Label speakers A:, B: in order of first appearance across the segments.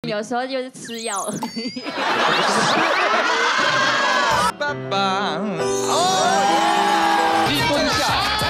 A: 有时候就是吃药而已。
B: 爸爸，
C: 你蹲下。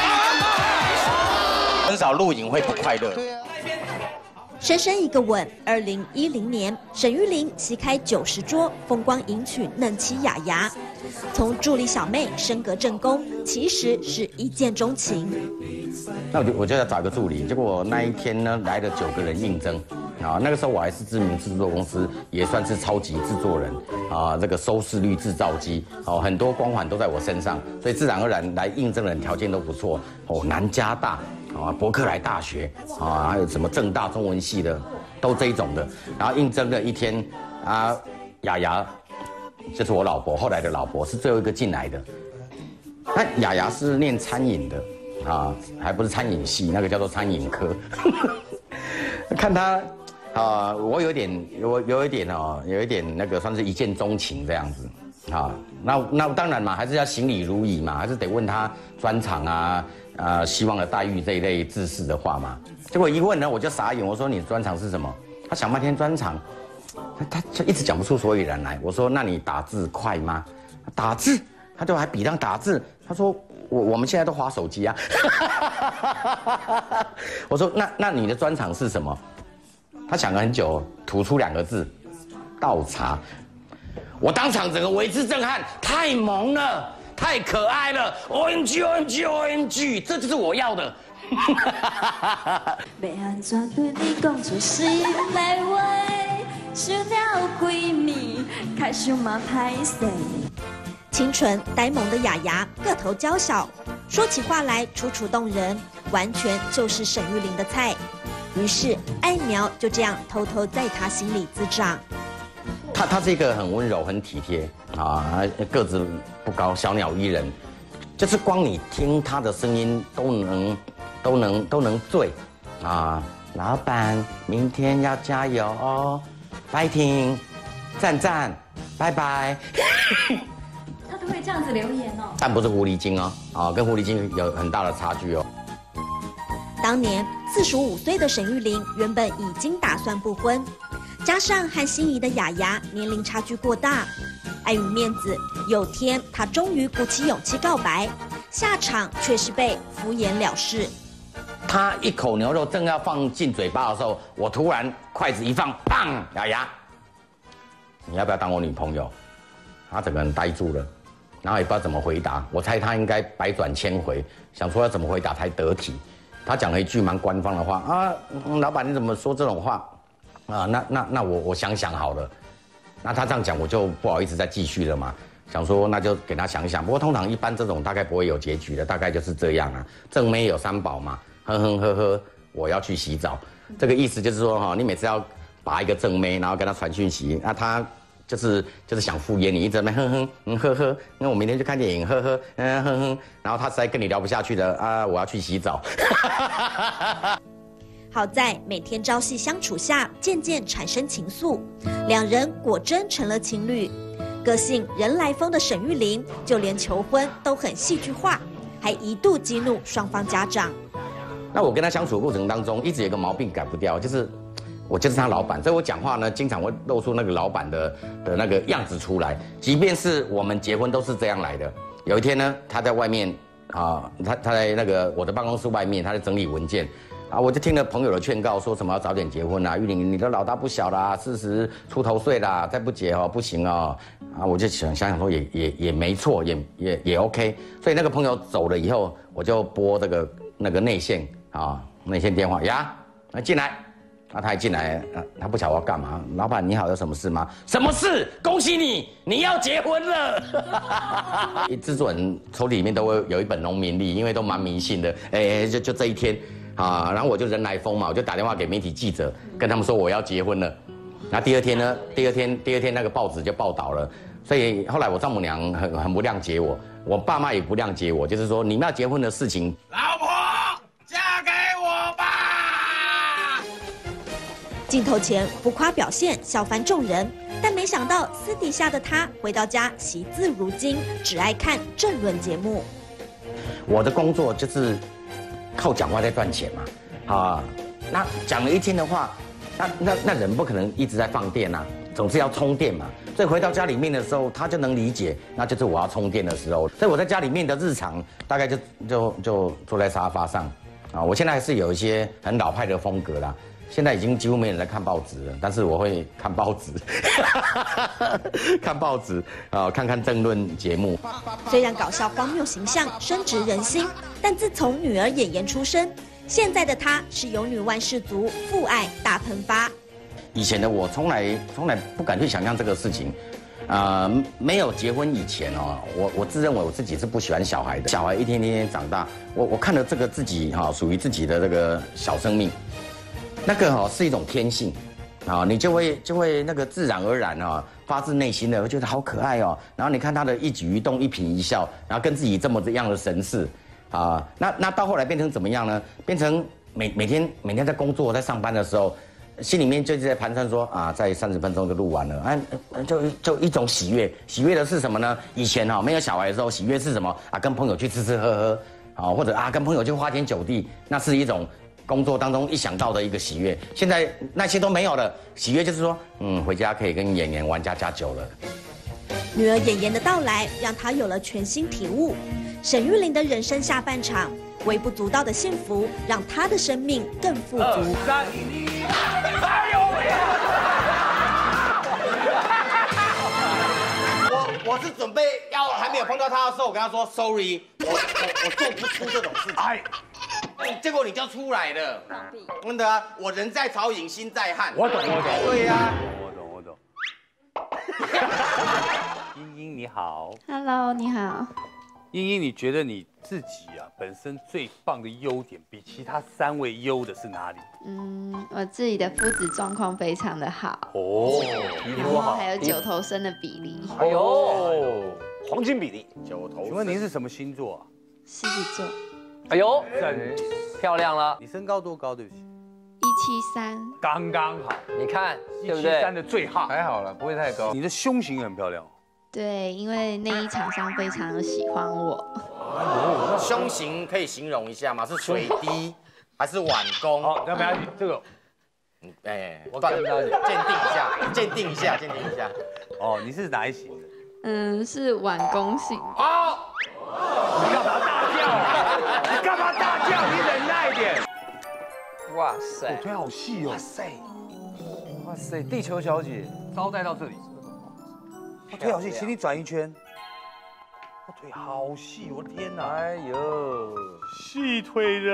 C: 很少录影会不快乐。对啊。
D: 深深一个吻。2010年，沈玉琳席开90桌，风光迎娶嫩妻雅雅。从助理小妹升格正宫，其实是一见钟情。
C: 那我就要找一个助理，结果那一天呢来了9个人应征。啊，那个时候我还是知名制作公司，也算是超级制作人啊，这个收视率制造机，哦，很多光环都在我身上，所以自然而然来应征的人条件都不错，哦，南加大啊，伯克莱大学啊，还有什么政大中文系的，都这一种的。然后应征了一天啊，雅雅就是我老婆，后来的老婆是最后一个进来的。那雅雅是念餐饮的啊，还不是餐饮系，那个叫做餐饮科。看她。我有一点那个算是一见钟情这样子，啊，那当然嘛，还是要行礼如仪嘛，还是得问他专场啊，希望的待遇这一类自私的话嘛。结果一问呢，我就傻眼，我说你专场是什么？他想半天专场，他就一直讲不出所以然来。我说那你打字快吗？打字，他对我还比当打字，他说我们现在都滑手机啊。我说那你的专场是什么？他想了很久，吐出2个字：倒茶。我当场整个为之震撼，太萌了，太可爱了 ，OMG OMG OMG， 这就是我要的。
E: 要安怎对你讲出心内话？想了几暝，开想嘛歹势。
D: 清纯呆萌的雅雅，个头娇小，说起话来楚楚动人，完全就是沈玉琳的菜。于是爱苗就这样偷偷在她心里滋长。
C: 她是一个很温柔、很体贴啊，个子不高，小鸟依人，就是光你听她的声音都能醉啊。老板，明天要加油哦 ，fighting， 赞赞，拜拜。
E: 他都会这样子留言哦。
C: 但不是狐狸精哦，啊，跟狐狸精有很大的差距哦。
D: 当年45岁的沈玉琳原本已经打算不婚，加上和心仪的雅雅年龄差距过大，碍于面子，有天她终于鼓起勇气告白，下场却是被敷衍了事。
C: 他一口牛肉正要放进嘴巴的时候，我突然筷子一放，砰！雅雅，你要不要当我女朋友？他整个人呆住了，然后也不知道怎么回答。我猜他应该百转千回，想说要怎么回答才得体。他讲了一句蛮官方的话啊，老板你怎么说这种话啊？那我想想好了。那他这样讲，我就不好意思再继续了嘛。想说那就给他想一想。不过通常一般这种大概不会有结局的，大概就是这样啊。正妹有3宝嘛，哼哼呵呵，我要去洗澡。这个意思就是说哈，你每次要把一个正妹，然后跟他传讯息，那他就是想敷衍你，一直在那哼哼呵呵，那我明天去看电影，呵呵哼哼，然后他实在跟你聊不下去了啊，我要去洗澡。
D: 好在每天朝夕相处下，渐渐产生情愫，2人果真成了情侣。个性人来疯的沈玉琳，就连求婚都很戏剧化，还一度激怒双方家长。
C: 那我跟他相处的过程当中，一直有个毛病改不掉，就是我就是他老板，所以我讲话呢，经常会露出那个老板的那个样子出来。即便是我们结婚都是这样来的。有一天呢，他在外面啊，他在那个我的办公室外面，他在整理文件。啊，我就听了朋友的劝告，说什么要早点结婚啊，玉玲，你都老大不小啦，40出头岁啦，再不结哦不行哦。啊，我就想说也没错，也 OK。所以那个朋友走了以后，我就拨那个内线啊，内线电话呀，进来。啊，他一进来，他不晓得我要干嘛。老板你好，有什么事吗？什么事？恭喜你，你要结婚了。制作人抽屉里面都会有一本农民历，因为都蛮迷信的。就这一天。啊，然后我就人来疯嘛，我就打电话给媒体记者，跟他们说我要结婚了。那第二天呢？第二天那个报纸就报道了，所以后来我丈母娘很不谅解我，我爸妈也不谅解我，就是说你们要结婚的事情，
B: 老婆嫁给我吧。
D: 镜头前浮夸表现，笑翻众人，但没想到私底下的他回到家惜字如金，只爱看政论节目。
C: 我的工作就是靠讲话在赚钱嘛，啊，那讲了一天的话， 那人不可能一直在放电啊，总是要充电嘛。所以回到家里面的时候，他就能理解，那就是我要充电的时候。所以我在家里面的日常大概就坐在沙发上啊。我现在还是有一些很老派的风格啦。现在已经几乎没人在看报纸了，但是我会看报纸，看报纸啊，看看政论节目。
D: 虽然搞笑荒谬形象深植人心，但自从女儿妍妍出生，现在的她是有女万事足，父爱大喷发。
C: 以前的我从来不敢去想象这个事情，没有结婚以前哦，我自认为我自己是不喜欢小孩的。小孩一天天长大，我看了这个自己哈，属于自己的这个小生命。那个哈是一种天性，啊，你就会那个自然而然啊，发自内心的会觉得好可爱哦。然后你看他的一举一动、一颦一笑，然后跟自己这么样的神似，啊，那到后来变成怎么样呢？变成每天在工作在上班的时候，心里面就一直在盘算说啊，在30分钟就录完了，啊，就一种喜悦。喜悦的是什么呢？以前哈没有小孩的时候，喜悦是什么啊？跟朋友去吃吃喝喝，啊，或者啊跟朋友去花天酒地，那是一种。工作当中一想到的一个喜悦，现在那些都没有了。喜悦就是说，回家可以跟妍妍玩家酒了。
D: 女儿妍妍的到来，让她有了全新体悟。沈玉琳的人生下半场，微不足道的幸福，让她的生命更富足。
B: 我是准备还没有碰到他的时候，我跟他说 sorry， 我做不出这种事情。结果你就出来了，真的啊！我人在曹营心在汉。我懂。对呀，我懂。
F: 英英你好
E: ，Hello， 你好。
F: 英英，你觉得你自己啊本身最棒的优点，比其他3位优的是哪里？
E: 我自己的肤质状况非常的好
F: 哦，
E: 然后还有9头身的比例。
G: 哎呦，黄金比例
B: 9头。
F: 请问您是什么星座啊？
E: 狮子座。
G: 哎呦，漂亮了！
F: 你身高多高？对不起
E: ，173，
F: 刚刚好。
G: 你看，对不对
F: ？173的最好，
B: 还好了，不会太高。
F: 你的胸型很漂亮。
E: 对，因为内衣厂商非常的喜欢我。
B: 胸型可以形容一下吗？是水滴还是碗弓？
F: 好，那没关系，这个，
B: 我鉴定一下。
F: 哦，你是哪一型的？
E: 是碗弓型。
B: 好。
F: 你干嘛大叫啊？你干嘛大叫？你忍耐一点。
G: 哇塞，
F: 腿好细哦。
G: 哇塞，地球小姐
F: 招待到这里。我腿好细，请你转一圈。我腿好细，我的天哪！
G: 哎呦，
F: 细腿人。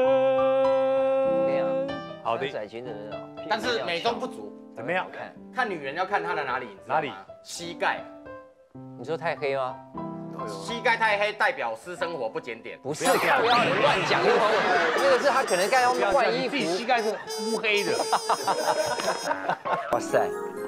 F: 好的。
G: 窄裙的人啊，
B: 但是美中不足。
F: 怎么样？
B: 看女人要看她的哪里？
F: 哪里？
B: 膝盖。
G: 你说太黑吗？
B: 膝盖太黑代表私生活不检点。
G: 不是，不要乱讲，那个是他可能该要换衣服。
F: 膝盖是乌黑的。
G: 哇塞！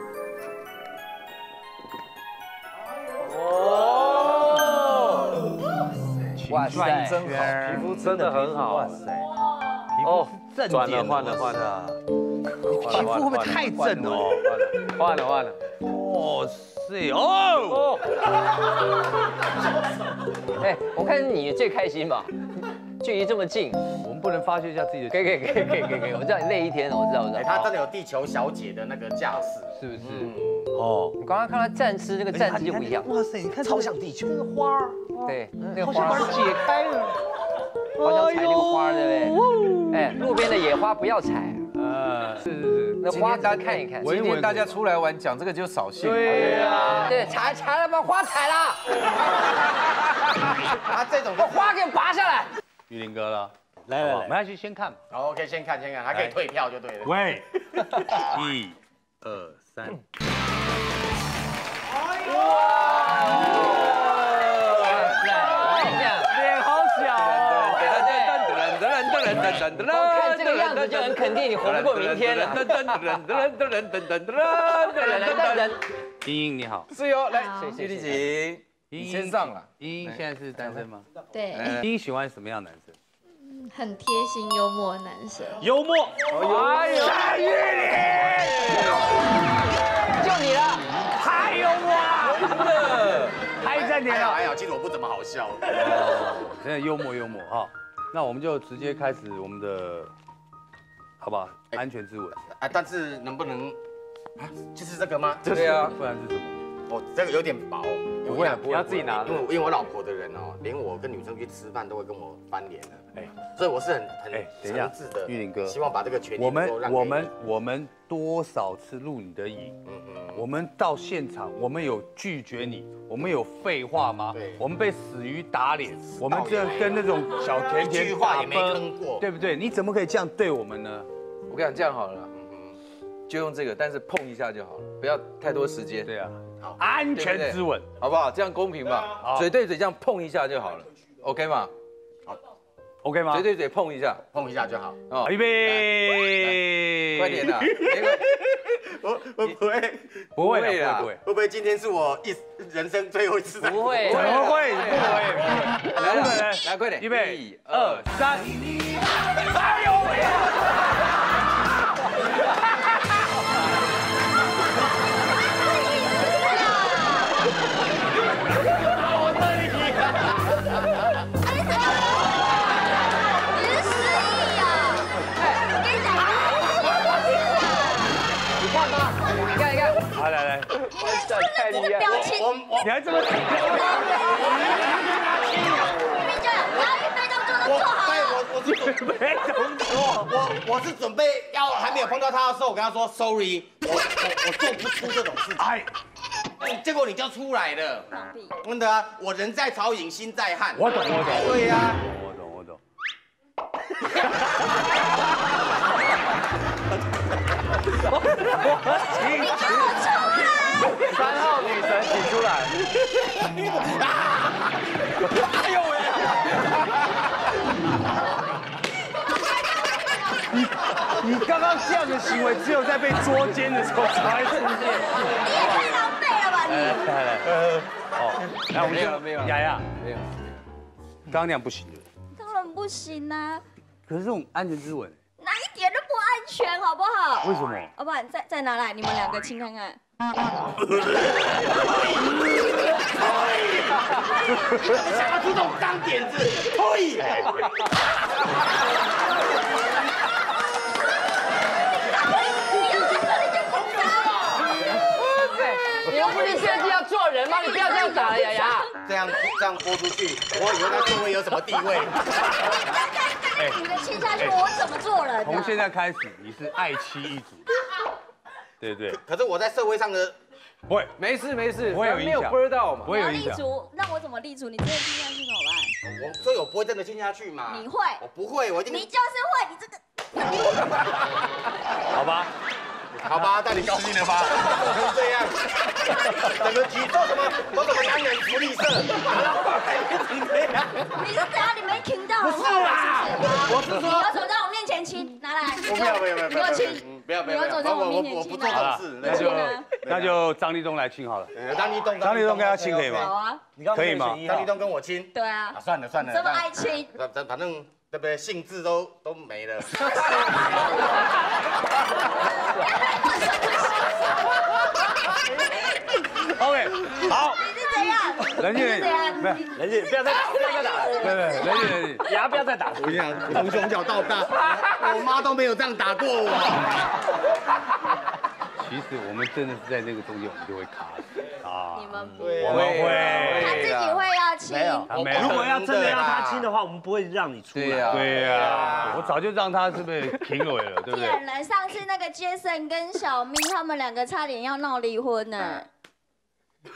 G: 哇塞，真好，皮肤真的很好。哇塞！
F: 哦，正点
G: 换了。
F: 你皮肤会不会太正了？
G: 换了。
F: 哇塞哦！
G: 哎，我看你最开心吧，距离这么近，
F: 我们不能发泄一下自己的。
G: 可以，我知道你累一天了，我知道。
B: 她真的有地球小姐的那个架势，
F: 是不是？哦，
G: 我刚刚看她站姿，那个站姿就不一样。
F: 哇塞，你看
G: 超像地球，那个花儿，对，那个花
F: 儿解开了，
G: 好想采那个花，对不对？哎，路边的野花不要采。
F: 是，
G: 那花单看一看。
H: 今天大家出来玩，讲这个就扫兴。
F: 对呀，
G: 对，采了把花采了。
B: 他这种
G: 把花给拔下来。
F: 玉林哥了，来，没关系，先看。
B: 好 ，OK， 先看，还可以退票就对了。
F: 喂，1、2、3。
G: 脸好小。看这个样子就很肯定你活不过明天了。
F: 英英你好，
H: 是哟，来，
G: 谢谢。
H: 姐，你先上了。
F: 英英现在是单身吗？
E: 对。
F: 英英喜欢什么样的男生？
E: 很贴心幽默的男生。
F: 幽默。
G: 哎呦，蔡玉琳，就你了，
F: 太幽默了，真的，太正点了。
B: 还好，其实我不怎么好笑。
F: 真的幽默哈。那我们就直接开始我们的好不好？安全之吻。
C: 啊，但是能不能啊？就是这个吗？
H: 对啊，
F: 不然是什么？
C: 哦，这个有点薄。
H: 不会啊，不要自己拿。
C: 因为我老婆的人哦，连我跟女生去吃饭都会跟我翻脸的。
F: 哎，
C: 所以我是很
F: 等一下
C: 诚挚的，
F: 玉林哥，
C: 希望把这个权利
F: 我们多少次录你的影？我们到现场，我们有拒绝你，我们有废话吗？我们被死鱼打脸，我们这跟那种小甜甜
C: 一句话也没吭过，
F: 对不对？你怎么可以这样对我们呢？
H: 我跟你讲，这样好了，就用这个，但是碰一下就好了，不要太多时间。
F: 对啊，安全之吻，
H: 好不好？这样公平吧？嘴对嘴这样碰一下就好了 ，OK 吗？
C: 好
F: ，OK 吗？
H: 嘴对嘴碰一下，
C: 碰一下就好。
H: 哦，
F: 预备，
H: 快点啦！
C: 我
F: 不会啦，
C: 会不会今天是我人生最后一次？
A: 不会，
F: 怎么会？
H: 来快点，
F: 预备，1、2、3，哎呦喂！来，
E: 太厉害！表情，
F: 你还这么？
B: 我是准备要还没有碰到他的时候，我跟他说 sorry， 我做不出这种事情。哎，结果你就出来了。真的啊，我人在曹营心在汉。
F: 我懂。
B: 对呀。
F: 我懂。
H: 3号女神请出来。
F: 哎呦喂！你刚刚这样的行为，只有在被捉奸的时候才会出现。
E: 你也太狼狈了吧你！
F: 来，我们就雅雅，
H: 没有，
F: 刚刚那样不行的。
E: 当然不行啊，
F: 可是这种安全之吻，
E: 哪一点都不安全，好不好？
F: 为什么？
E: 要不然再拿来，你们2个亲看看。
B: 想要出这种脏点子，呸！
A: 你又不是设计要做人吗？你不要这样打了，雅雅。
B: 这样播出去，我以后在社会有什么地位？
E: 你的亲下去，我怎么做人？
F: 从现在开始，你是爱妻一族，对不对？
B: 可是我在社会上的
F: 不会，
H: 没事，
F: 不会有影响，
H: 没有 burn 到嘛，
F: 不会有影响。
E: 那我怎么立足？你真的亲下去怎么办？
B: 所以我不会真的亲下去嘛。
E: 你会？
B: 我不会，我一定。
E: 你就是会，你这个。
F: 好吧。
B: 好吧，但你高兴了吧？就这样，整个局做什么都什么男人福利社，
E: 你是怎样？你没听到？
B: 不是啦，我是说，
E: 你要怎么在我面前亲？拿来，
B: 我不要，
E: 你给我亲，
B: 不要，
E: 你要走在我面前亲，
B: 我不做这事，
F: 那就张立东来亲好了。
B: 张立东
F: 跟他亲可以吗？
E: 好啊，
F: 可以吗？
B: 张立东跟我亲。
E: 对啊。
B: 算了，
E: 这么爱亲，
B: 反正对不对？兴致都没了。
F: OK， 好。
E: 你是怎样？
F: 冷静，
G: 冷静，不要再打，
F: 对，冷静，
G: 牙不要再打。
B: 我跟你讲，从小脚到大，我妈都没有这样打过我。
F: 其实我们真的是在那个中间，我们就会卡啊。
E: 你们不
F: 会，我们会。
E: 他自己会要亲。
F: 没有。
G: 如果要真的让他亲的话，我们不会让你出来。
F: 对呀，我早就让他是不是停尾了，对不对？
E: 骗人！上次那个杰森跟小明他们2个差点要闹离婚呢。而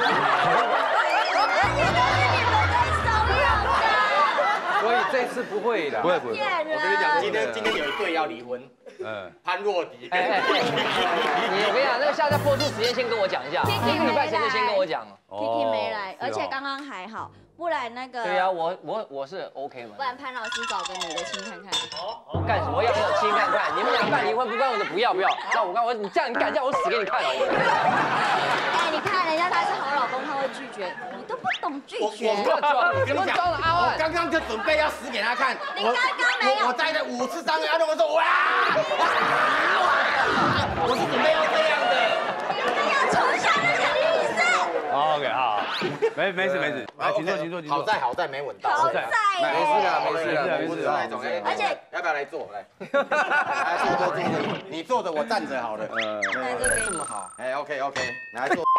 E: 且都是你们在怂恿的。
H: 所以这次不会的，
F: 不会。
E: 骗人！
B: 我跟你讲，今天有一对要离婚，潘若迪。
A: 我跟你讲，那个下次播出时间先跟我讲一下，1个礼拜前就先跟我讲。
E: Kiki 没来，而且刚刚还好，不然那个。
A: 对呀，我是 OK 嘛。
E: 不然潘老师找个女的亲看看。
A: 干什么要亲看看？你们俩办离婚不关我的，不要。那我告诉你，你敢这样，我死给你看了。
E: 哎，你看人家他是好老公，他会拒绝，你都不懂拒绝。
A: 我不要装，怎么装的阿万？
B: 我刚刚就准备要死给他看。
E: 你刚刚没有。
B: 我摘了5次伤，他跟我说哇，我是准备要这样的。
E: 你们要抽象那个意思。
F: OK， 好。 没事，来，请坐。
C: 好在没吻到。
H: 没事啦。
I: 而且
C: 要不要来坐？来，坐。你坐着，我站着好了。
I: 这么好。
C: 哎 ，OK， 来坐。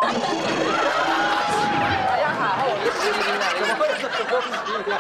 A: 哎呀，好，我的实力呢？怎么会是很多实力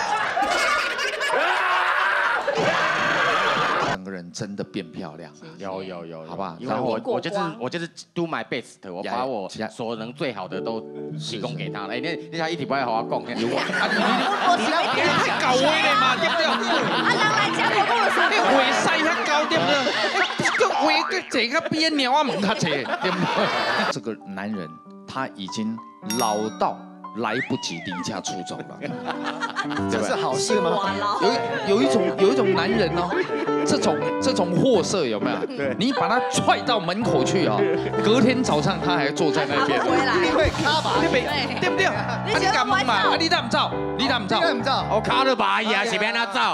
A: 啊？
J: 整个人真的变漂亮，
C: 有，
J: 好不好？
C: 因为我就是 do my best， 我把我所能最好的都提供给他了。哎，你一直不爱好好讲，有我，
J: 你太搞威了嘛，对不对？
I: 人来讲我跟我说，
J: 你话使遐高对不对？个话个这个比鸟啊门较济，对不对？这个男人他已经老到来不及离家出走了，
K: 这是好事吗？
J: 有一种男人哦，这种货色有没有？对，你把他踹到门口去哦，隔天早上他还坐在那边，
K: 你会卡吧？
J: 对不对？你敢问嘛？你怎么走？
C: 我卡了吧呀，随便他走。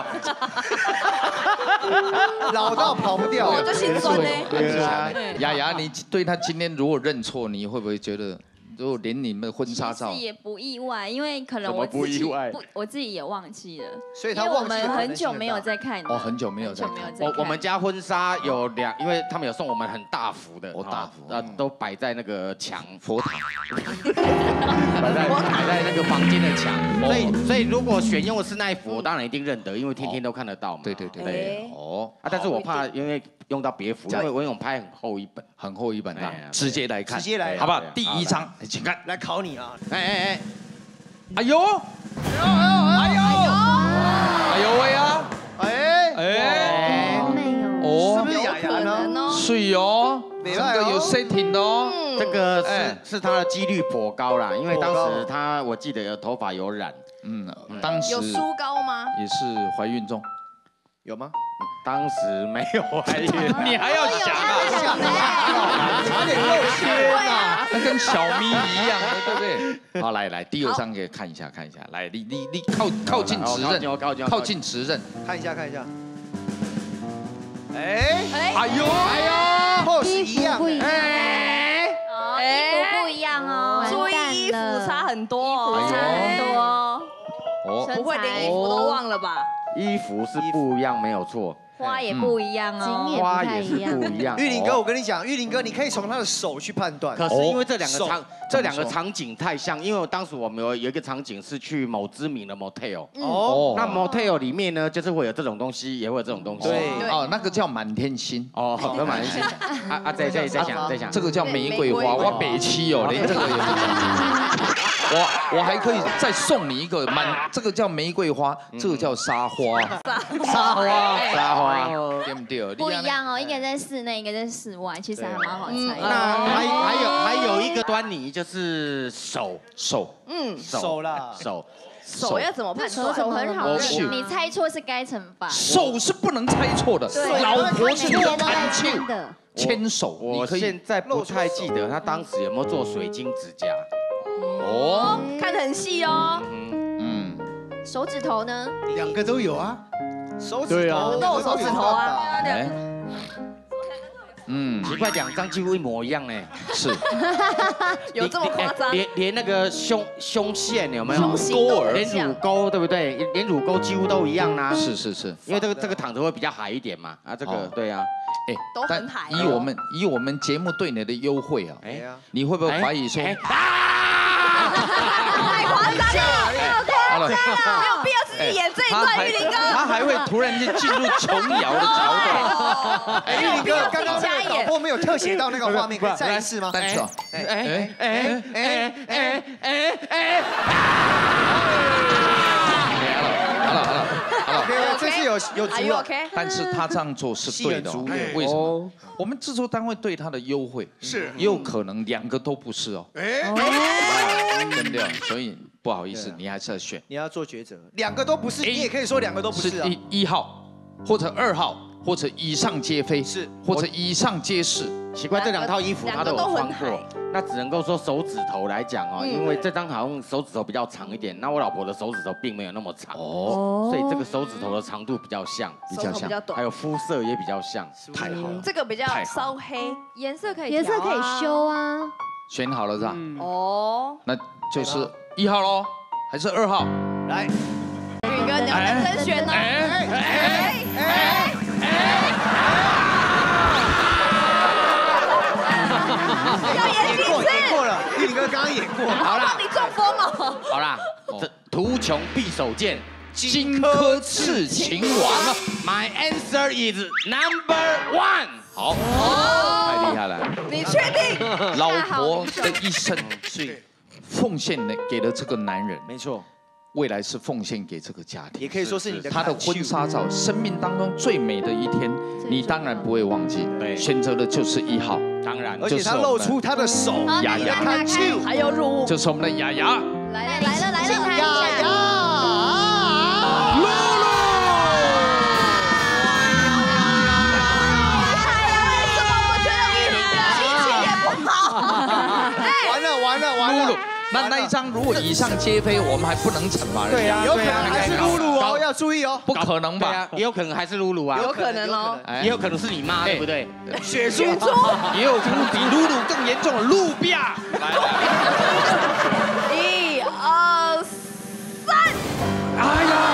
K: 老到跑不掉，
I: 我就心酸呢。
J: 对啊，雅，你对他今天如果认错，你会不会觉得？如果连你们的婚纱照
E: 也不意外，因为可能我自己也忘记了，
K: 所以他
E: 我们很久没有在看
J: 哦，很久没有在看。
C: 我们家婚纱有因为他们有送我们很大幅的，
J: 大幅，
C: 都摆在那个墙
J: 佛堂，
C: 摆在那个房间的墙，所以如果选用的是那一幅，我当然一定认得，因为天天都看得到嘛。
J: 对，哦，
C: 但是我怕因为用到别幅，因为我有拍很厚一本，
J: 啊，直接来看，
C: 好
J: 不好？第一张，请看，
K: 来考你啊！
J: 哎呦喂啊！
K: 是不是雅雅呢？
J: 水哦，这个有 setting 哦，
C: 这个是他的几率颇高啦，因为当时我记得有头发有染，
J: 当时
I: 有梳膏吗？
J: 也是怀孕中，
K: 有吗？
C: 当时没有怀孕，
J: 你还要想啊？
K: 差点露馅啊！
J: 那跟小咪一样，对不对？好，来，第二张给看一下，来，你靠近直认，靠近直认，
K: 看一下。
I: 衣服不一样，衣服不一样哦，
E: 注意衣服差很多，
I: 不会连衣服都忘了吧？
C: 衣服是不一样，没有错。
E: 花也不一样哦，
C: 花也是不一样。
K: 玉林哥，我跟你讲，玉林哥，你可以从他的手去判断。
C: 可是因为这两个场景太像，因为当时我们有一个场景是去某知名的 motel。那 motel 里面呢，就是会有这种东西，也会有这种东西。
K: 对。
J: 那个叫满天星。
C: 有满天星。再想。
J: 这个叫玫瑰花，我北七哦，连这个也不讲。我还可以再送你一个这个叫玫瑰花，这个叫沙花。
C: 沙花，
J: 对不对？
E: 不一样哦，一个在室内，一个在室外，其实还蛮好猜。
C: 那还有一个端倪就是手
I: 要怎么判断？
E: 手很好认，你猜错是该惩罚。
J: 手是不能猜错的，老婆是你的谈情的，牵手。
C: 我现在不太记得他当时有没有做水晶指甲。
I: 看得很细哦。
E: 手指头呢？
K: 两个都有啊。手指头
I: 都有手指头啊。
C: 奇怪，两张几乎一模一样呢。
J: 是。
I: 有这么夸张？
C: 连那个胸线有没有？连乳沟对不对？连乳沟几乎都一样啦。
J: 是。
C: 因为这个躺着会比较矮一点嘛。这个对啊。
I: 都很矮。
J: 以我们节目对你的优惠啊，你会不会怀疑说？
I: 太夸张了，没有必要自己演这一段，玉林哥。
J: 他还会突然间进入琼瑶的桥段。
K: 玉林哥，刚刚那个导播没有特写到那个画面，可以再一次吗？
J: 单手。好了，
K: 这次有足了。
J: 但是他这样做是对的，为什么？我们制作单位对他的优惠也有可能两个都不是哦。对不对？所以不好意思，你还是要选。
K: 你要做抉择，两个都不是，你也可以说两个都不是啊。
J: 1号或者2号，或者以上皆非，是或者以上皆是。
C: 奇怪，这两套衣服他都有穿过，那只能够说手指头来讲哦，因为这张好像手指头比较长一点，那我老婆的手指头并没有那么长所以这个手指头的长度比较像，还有肤色也比较像，
J: 太好了。
I: 这个比较稍黑，颜色可以
E: 修啊。
J: 选好了是吧？
I: 哦，
J: 那就是 1号喽，还是2号？
K: 来，
I: 宇哥，你要认真选哦。要演几次？
K: 演过了，玉林哥刚刚演过。
I: 好啦，你中风了。
C: 好啦，这图穷匕首见，
J: 荆轲刺秦王。
C: My answer is number 1。
J: 好，太厉害了。
I: 你确定？
J: 老婆的一生是奉献给了这个男人，
K: 没错。
J: 未来是奉献给这个家庭，
K: 也可以说是你的
J: 他的婚纱照，生命当中最美的一天，你当然不会忘记。对，选择的就是1号，
C: 当然，
K: 而且他露出他的手，
J: 雅雅，
I: 还有乳，
J: 这是我们的雅雅，
I: 来了，雅雅，
J: 露露，
I: 哎呀，为什么我觉得玉林哥心情也不好？
K: 完了。
J: 那一张如果以上皆非，我们还不能惩罚人。
K: 对啊，有可能还是露露哦，要注意哦。
J: 不可能吧？
C: 也有可能还是露露啊。
I: 有可能哦，
C: 也有可能是你妈，对不对？
K: 血猪，
J: 也有可能比露露更严重的露比亚。来
I: 1、2、3。
J: 哎呀！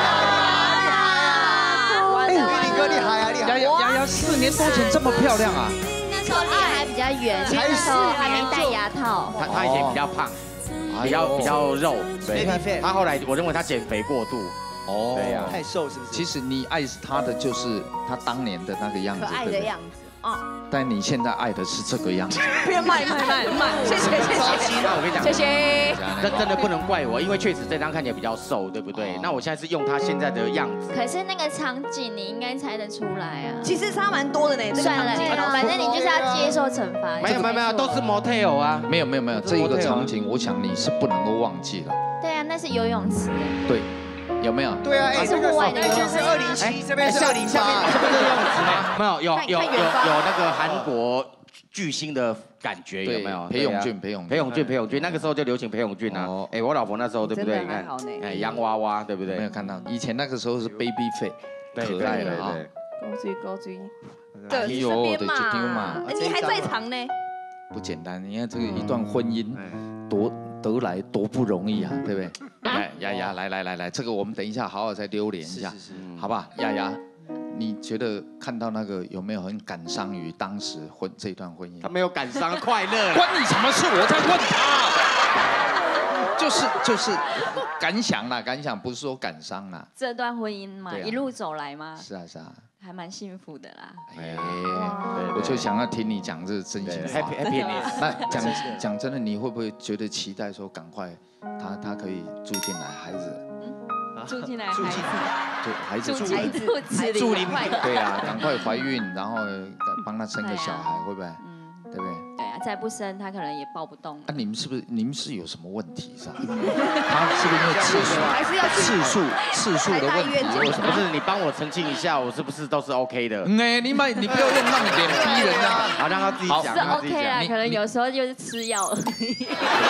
K: 玉林哥厉害啊，厉害！
J: 雅雅4年多前这么漂亮啊！
E: 那时候脸还比较圆，那时候还没戴牙套。
C: 他以前比较胖。 比较肉，对，他后来我认为他减肥过度，
J: 哦，
C: 对呀，
K: 太瘦是不是？
J: 其实你爱他的就是他当年的那个样子，
I: 可爱的样子，哦。
J: 但你现在爱的是这个样子。
I: 别卖，谢谢。
C: 那我跟你讲，
I: 谢谢。
C: 这真的不能怪我，因为确实这张看起来比较瘦，对不对？那我现在是用他现在的样子。
E: 可是那个场景你应该猜得出来啊。
I: 其实差蛮多的呢。
E: 算了，反正你就是要接受惩罚。
C: 没有，都是 motel 啊。
J: 没有，这一个场景，我想你是不能够忘记了。
E: 对啊，那是游泳池。
J: 对。 有没有？
K: 对啊，哎，这个户外的就是207，这边是208，
C: 这边是游泳池吗？没有，有那个韩国巨星的感觉，有没有？裴勇俊，那个时候就流行裴勇俊啊。哎，我老婆那时候对不对？你看，哎，洋娃娃对不对？
J: 没有看到，以前那个时候是 baby face， 可爱的啊。
I: 高追，
J: 哎呦，我的这丢嘛，
I: 你还在场呢？
J: 不简单，你看这个一段婚姻多。 得来多不容易啊，对不对？雅，来，这个我们等一下好好再溜连一下，好吧？雅，你觉得看到那个有没有很感伤于当时这段婚姻？
C: 他没有感伤，快乐。
J: 关你什么事？我在问他。就是感想啦，感想不是说感伤啦。
E: 这段婚姻嘛，一路走来嘛。
J: 是啊。
E: 还蛮幸福的啦，
J: 哎，我就想要听你讲这真心话。
C: Happy，
J: 那讲真的，你会不会觉得期待说赶快他可以住进来孩子？
E: 住进来
J: 孩子
E: 住进来，
J: 对啊，赶快怀孕，然后帮他生个小孩，会不会？对不对？
E: 对啊，再不生他可能也抱不动。
J: 啊，你们是有什么问题是吧？他是不是因为次数的问题？
C: 不是，你帮我澄清一下，我是不是都是 OK 的？
J: 哎，你不要用那么脸逼人啊！
C: 好，让他自己讲。
E: 是 OK 啊，可能有时候就是吃药而已。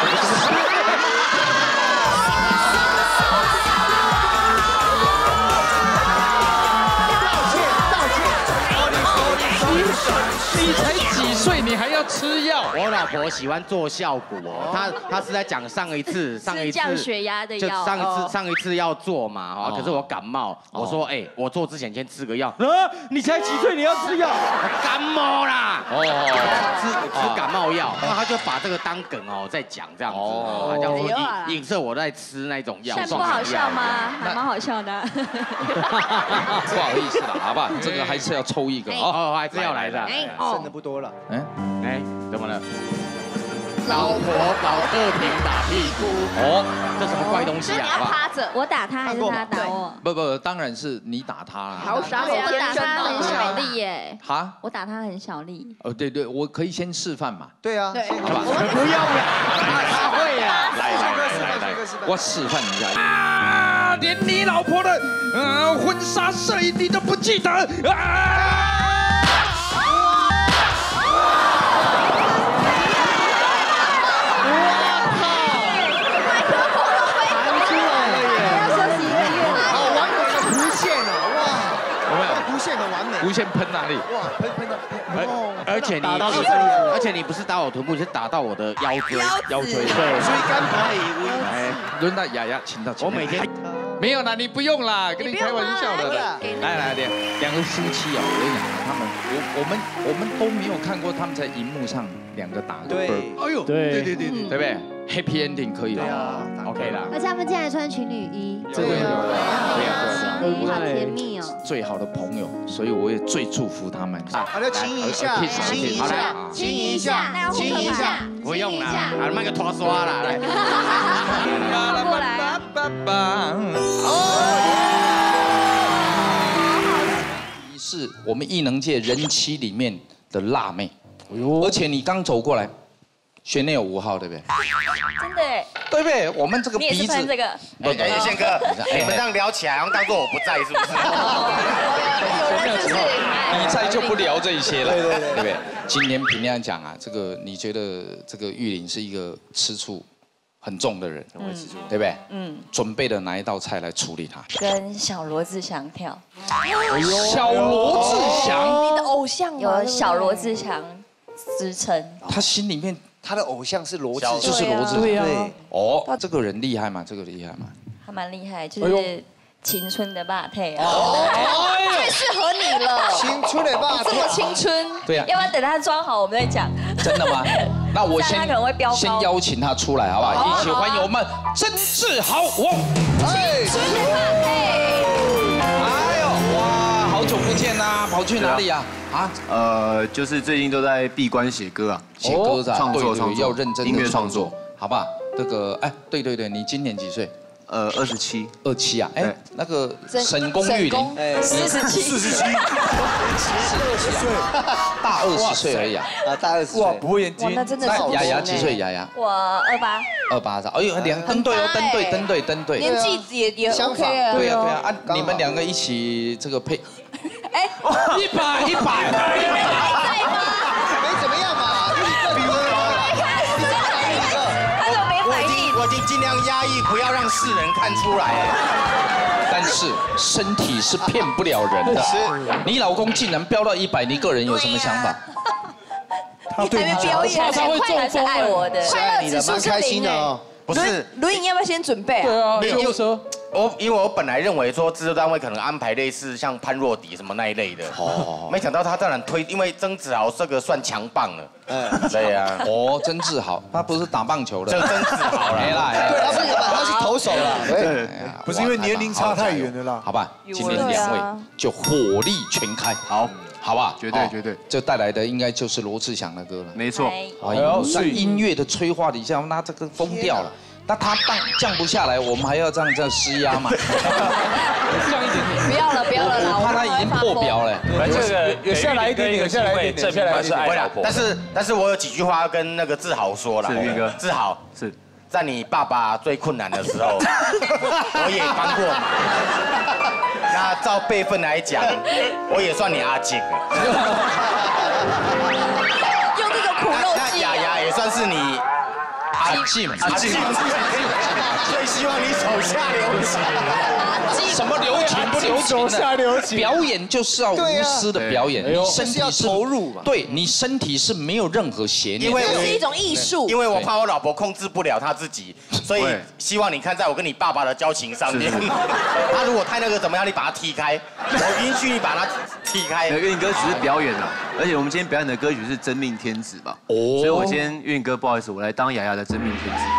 J: 你才几岁，你还要吃药？
C: 我老婆喜欢做效果，她是在讲上一次
E: 降血压的药，
C: 上一次要做嘛，可是我感冒，我说哎，我做之前先吃个药。你才几岁，你要吃药？感冒啦，吃感冒药，然后他就把这个当梗在讲这样子，好像说影射我在吃那种药。
E: 不好笑吗？还蛮好笑的。
J: 不好意思了，好吧，这个还是要抽一个
C: 哦，还是要来的。
K: 剩的不多了。
C: 哎，怎么了？老婆搞2瓶打屁股。这什么怪东西啊？
I: 你要趴着，
E: 我打他还是他打我？
J: 不，当然是你打他啦。
I: 好傻，
E: 我打他很小力耶。
J: 哈？
E: 我打他很小力。
J: 对，我可以先示范嘛。
K: 对啊，
C: 好吧。不要，他会呀。
J: 来，我示范一下。啊！连你老婆的婚纱摄影你都不记得啊！ 无线喷哪里？
K: 哇，喷到，
C: 而且你不是打我臀部，你是打到我的腰椎，对，
K: 所以刚才
J: 哎，轮到雅雅，请到前面。
C: 我每天
J: 没有啦，你不用啦，跟你开玩笑的。来，两个夫妻啊，我跟你讲，我们都没有看过他们在荧幕上两个打个啵。
K: 哎呦，对不
J: 对？Happy ending 可以了，OK 啦。
L: 而且他们竟然穿情侣衣，
J: 这个有，
L: 好甜蜜哦。
J: 最好的朋友，所以我也最祝福他们。
K: 好的，亲一下，亲一下，亲一下，亲一下，
C: 不用啦，那个拖刷啦，来。
L: 过来。
J: 是我们艺能界人妻里面的辣妹，而且你刚走过来，选内有5号，对不对？
E: 真的哎，
J: 对不对？我们这个鼻子，
E: 你也是喷这个？
B: 哎，宪哥，你们这样聊起来，好像当做我不在，是不是？
J: 你在就不聊这一些了，对不对？今天凭良讲啊，这个你觉得这个玉玲是一个吃醋很重的人，对不对？准备了哪一道菜来处理他？
E: 跟小罗志祥跳。
J: 小罗志祥，
E: 你的偶像有小罗志祥支撑。
J: 他心里面
K: 他的偶像是罗志祥，
J: 就是罗志祥。
K: 对啊。
J: 哦，这个人厉害吗？这个厉害吗？
E: 他蛮厉害，就是青春的霸配啊。最适合你了。
K: 青春的霸配，
E: 这么青春。
J: 对呀。
E: 要不然等他装好，我们再讲。
J: 真的吗？那我先邀请他出来，好不好？一起欢迎我们曾志豪王。青春的霸配。哎呦，哇，好久不见呐，跑去哪里呀？啊？
M: 就是最近都在闭关写歌啊，
J: 写歌啊，
M: 创作
J: 要认真
M: 音乐
J: 创作，好不好？这个，哎，对，你今年几岁？27啊，哎，那个沈宫玉玲
E: 47，
J: 大20岁而已啊，
K: 大20岁，哇，
H: 不会眼睛，
E: 那真的是。
J: 雅雅几岁？雅雅，
E: 我28。
J: 哎呦，登对，
E: 年纪也相仿，
J: 对啊，你们2个一起这个配，
E: 哎
J: ，100，
K: 没怎么样嘛，
B: 我已经尽量压抑，不要让世人看出来。
J: 但是身体是骗不了人的。你老公竟然飙到100，你个人有什么想法？
E: 他对你表演，他会中风，爱我的，
K: 快乐指数是0哦。
B: 不是，
E: 轮椅要不要先准备啊？
B: 对啊，没有车。因为我本来认为说制作单位可能安排类似像潘若迪什么那一类的，没想到他当然推，因为曾志豪这个算强棒了。对呀。
J: 曾志豪，他不是打棒球的。
B: 这曾志豪了。
K: 对，他是投手了。对，
F: 不是因为年龄差太远了啦。
J: 好吧，今天2位就火力全开。好吧，
M: 绝对，
J: 这带来的应该就是罗志祥的歌了。
M: 没错，
J: 哎呦，在音乐的催化底下，那这个疯掉了。那他降不下来，我们还要这样施压嘛？
E: 降一点点。不要了啦，
J: 我怕他已经破表了。
F: 这个有下来一点点，
A: 这片还是爱老婆。
B: 但是我有几句话要跟那个志豪说了。
M: 是玉哥，
B: 志豪
M: 是
B: 在你爸爸最困难的时候，我也帮过忙。那照辈分来讲，我也算你阿景了。
E: 用这种苦肉计。
B: 那雅雅也算是你阿静，所以希望你手下留情。
J: 什么留情不留情？手下留情。表演就是要无私的表演，你身体是
K: 投入嘛。
J: 对你身体是没有任何邪念，
E: 这是一种艺术。
B: 因为我怕我老婆控制不了她自己，所以希望你看在我跟你爸爸的交情上面，他如果太那个怎么样，你把他踢开，我允许你把他踢开。
M: 玉林歌曲是表演啊，而且我们今天表演的歌曲是真命天子吧？所以我今天玉林哥不好意思，我来当雅雅的真命天子。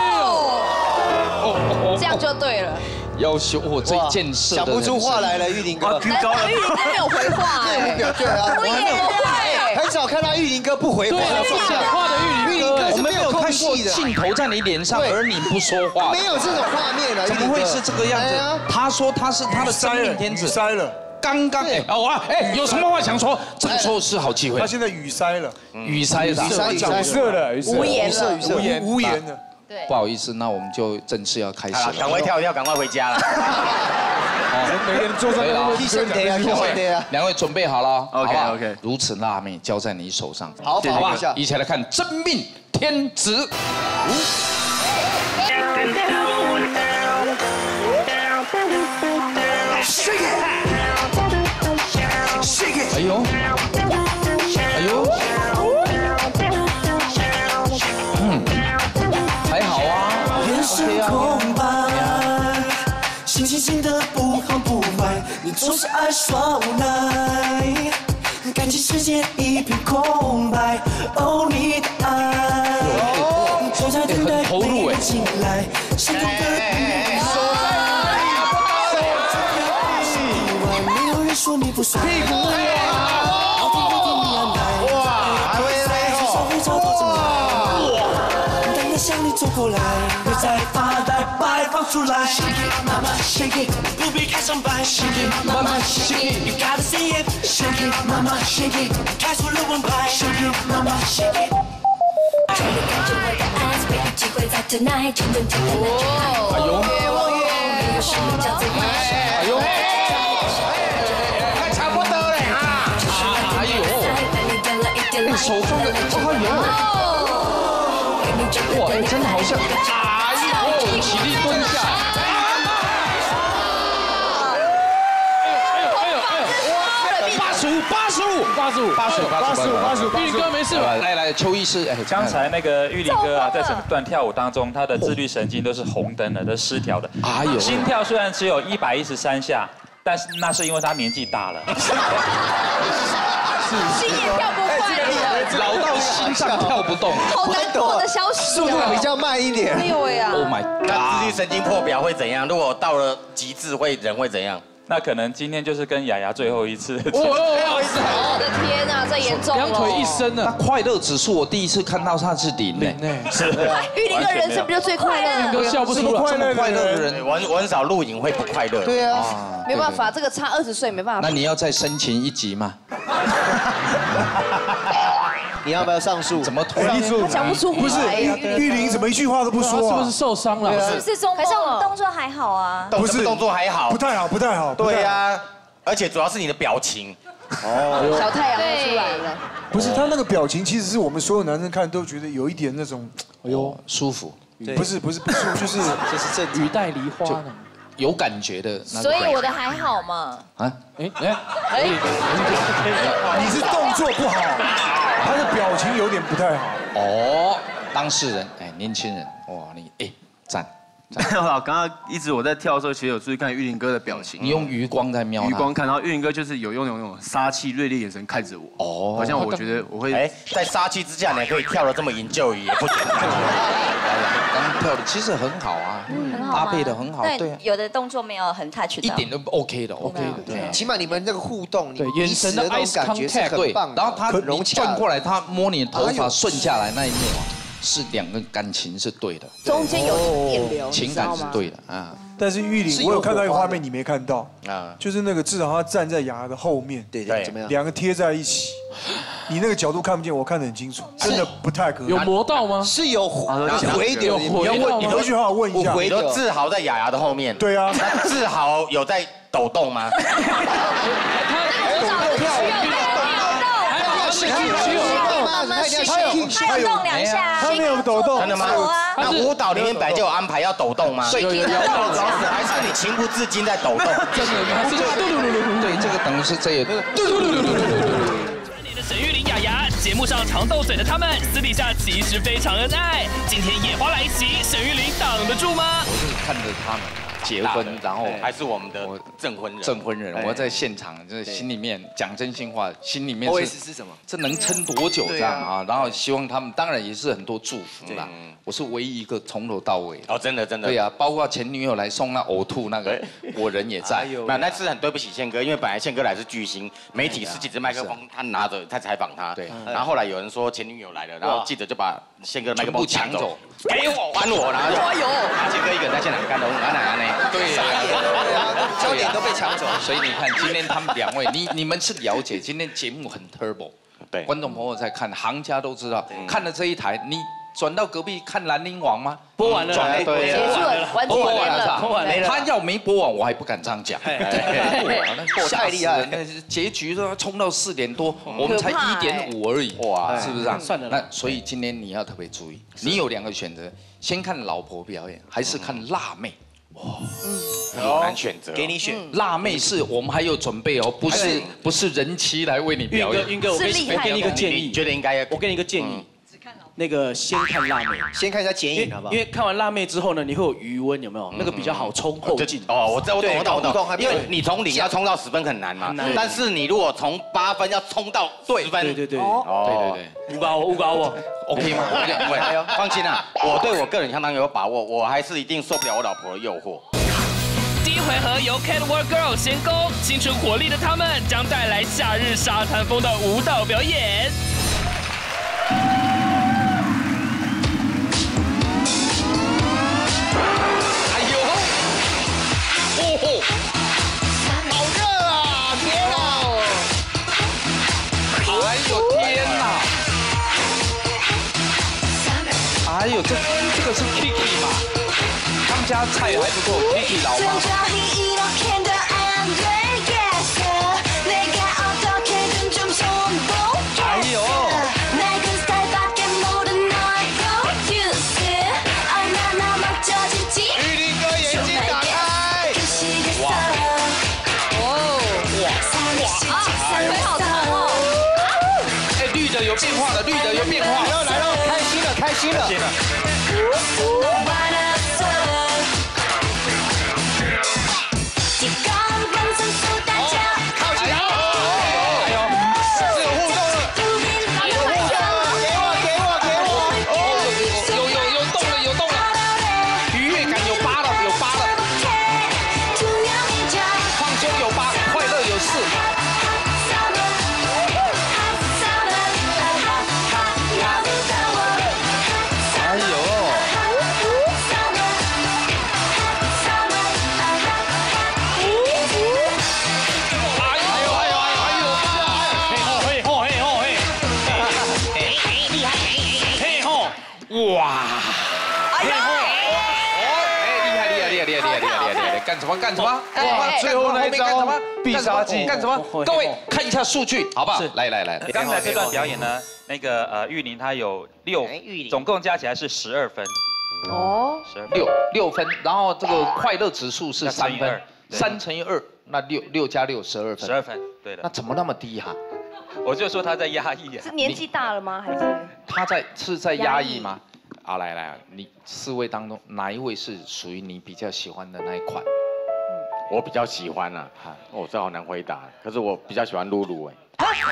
E: 这样就对了。
J: 要求我最建设的，
K: 想不出话来了，玉林哥。
E: 玉林哥没有回话，
K: 对啊，我也很少看到玉林哥不回话。
J: 讲话的玉林哥，我们没有看过镜头在你脸上，而你不说话，
K: 没有这种画面了。
J: 怎么会是这个样子？他说他是他的真命天子，
F: 塞了。
J: 刚刚有什么话想说？这个时候是好机会。
F: 他现在语塞了，
J: 语塞了，
F: 语塞了，
E: 无言了，
F: 无言了。
J: 不好意思，那我们就正式要开始了。
B: 赶快跳一跳，赶快回家了。
F: 每个人坐上
J: 2位准备好了
M: ？OK。
J: 如此辣妹交在你手上，
K: 好吧？
J: 一起来看真命天子。Shake it, shake it,
N: 空白，心情静得不好不坏，你总是爱耍无奈，感情世界一片空白。哦，你的爱，就在等待被人进来，心痛的不来，没有人说你不帅。屁股向你走过来，别再发呆，摆放出来。Shake it, mama, shake it， 不必开场白。Shake it, mama, shake it， You gotta say it。Shake it, mama, shake it， 开出了王牌。Shake it, mama, shake it。终于感觉我的爱，没有机会在 tonight， 真正甜的那种爱。哎呦，没有什么叫做爱。哎呦，
C: 还差不多嘞哈。
N: 哎呦，
J: 你手中的，哎呦。哇，真的好像，哎呦，起立蹲下，85，玉林哥没事吧？来，邱医师，
O: 刚才那个玉林哥啊，在整段跳舞当中，他的自律神经都是红灯的，都失调的。哎呦，心跳虽然只有113下，但是那是因为他年纪大了。
I: 心也跳不快了，
J: 老到心脏跳不动，
I: 好难过的消息，
K: 速度比较慢一点。
I: 哎呦喂啊
J: ！Oh my god！
C: 那自律神经破表会怎样？如果到了极致，人会怎样？
O: 那可能今天就是跟雅雅最后一次。
I: 我的天啊，这严重了！
J: 两腿一伸了。那快乐指数我第一次看到它是0呢。
O: 是。
I: 玉林哥人生不就最快乐？
J: 都笑不出来，这么快乐的人，
C: 我很少录影会不快乐。
K: 对啊，
I: 没办法，这个差20岁没办法。
J: 那你要再申请1集吗？
K: 你要不要上诉？
J: 怎么突然
I: 他讲不出话？
P: 不是玉林怎么一句话都不说？
J: 是不是受伤了？
L: 是不是中风？可是我们动作还好啊。
C: 不是动作还好，
P: 不太好，不太好。
C: 对呀，而且主要是你的表情。
I: 哦，小太阳都出来了。
P: 不是他那个表情，其实是我们所有男生看都觉得有一点那种，
J: 哎呦舒服。
P: 不是，就是
K: 这是正
J: 语带梨花呢。有感觉的，
L: 所以我的还好嘛。
J: 啊，
P: 你是动作不好，他的表情有点不太好。
J: 哦，当事人，年轻人，哇，你赞。
M: 刚刚一直我在跳的时候，其实有注意看玉林哥的表情。
J: 你用余光在瞄他。
M: 余光看，然后玉林哥就是有用那种杀气、锐利眼神看着我。哦。好像我觉得我会。
C: 在杀气之下，你还可以跳得这么enjoy，也不简单。
J: 刚跳的其实很好啊，搭配的很好。对啊。
L: 有的动作没有很 touch 到。
J: 一点都 OK 的。
K: 对。起码你们那个互动，
J: 对眼神的 eye contact， 对。然后他转过来，他摸你的头发顺下来那一幕啊。是两个感情是对的，
I: 中间有电流，
J: 情感是对的啊。
P: 但是玉林，我有看到一个画面，你没看到啊，就是那个至少他站在雅的后面，
K: 对，怎么样？
P: 两个贴在一起，你那个角度看不见，我看得很清楚，真的不太可能。
J: 有磨到吗？
K: 是有回流，
P: 你回去好好问一下。
C: 你说志豪在雅的后面，
P: 对啊，
C: 那志豪有在抖动吗？
L: 他有动2下，
P: 他没有抖动，
C: 真的吗？那舞蹈里面本来就有安排要抖动吗？
J: 有，
C: 还是你情不自禁在抖动？
J: 真的，对，这个等于是这个。
Q: 沈玉琳、雅雅节目上常斗嘴的他们，私底下其实非常恩爱。今天野花来袭，沈玉琳挡得住吗？
J: 我是看着他们结婚，然后
C: 还是我们的证婚人，
J: 我在现场，就是心里面讲真心话，心里面
K: 是什么？
J: 这能撑多久这样啊？然后希望他们，当然也是很多祝福啦。我是唯一一个从头到尾
C: 真的。
J: 对啊，包括前女友来送那呕吐那个，我人也在。
C: 那次很对不起宪哥，因为本来宪哥来是巨星，媒体10几支麦克风，他拿着在采访他。对。然后后来有人说前女友来了，然后记者就把宪哥的麦克风抢走，给我还我，然后就宪哥一个人在现场干的，
J: 对，
K: 焦点都被抢走。
J: 所以你看，今天他们2位，你们是了解，今天节目很 turbo， 对，观众朋友在看，行家都知道，看了这一台，你转到隔壁看《兰陵王》吗？
A: 播完了，
I: 对，结束了，完结了，
J: 播完了。他要没播完，我还不敢这样讲。太厉害了，那结局都要冲到4点多，我们才1.5而已，哇，是不是啊？算了，那所以今天你要特别注意，你有2个选择，先看老婆表演，还是看辣妹？
C: 好难选择，
K: 给你选。
J: 辣妹是我们还有准备哦，不是人妻来为你表演。
A: 云哥，我给你一个建议，
C: 觉得应该要，
A: 我给你一个建议。
R: 那个先看辣妹，
K: 先看一下剪影好不好？
R: 因为看完辣妹之后呢，你会有余温，有没有？那个比较好冲后劲。
C: 哦，我懂，因为你从0要冲到10分很难嘛，但是你如果从8分要冲到10分，
R: 对，
C: 哦，
R: 误搞我
C: ，OK 吗？放心啦，我对我个人相当有把握，我还是一定受不了我老婆的诱惑。
Q: 第一回合由 Catwalk Girl 先攻，青春活力的他们将带来夏日沙滩风的舞蹈表演。
J: 好热啊！天哪！哎呦天哪！哎呦，这个是 Kiki 嘛？他们家菜还不够 ，Kiki 老妈。哎呦！玉林哥眼睛打开。哇！
L: 腿好长哦！
J: 哎，绿的有变化了，绿的有变化。
K: 来了，开心了。
J: 靠近！哎呦，是有互动了。有动了。愉悦感有8了。放松有8，快乐有4。哎呦！哇！哎呦！厉害！干什么？最后那一招必杀技干什么？各位看一下数据，好不好？来。
O: 刚才这段表演呢，那个玉林他有6，总共加起来是12分。
J: 哦，6分，然后这个快乐指数是3分，3乘以2，那6加6 12分。
O: 12分，对的。
J: 那怎么那么低哈？
O: 我就说他在压抑啊。
I: 是年纪大了吗？还是
J: 他是在压抑吗？好，来，你4位当中哪一位是属于你比较喜欢的那一款？
C: 我比较喜欢啊，哦，这好难回答，可是我比较喜欢露露哎。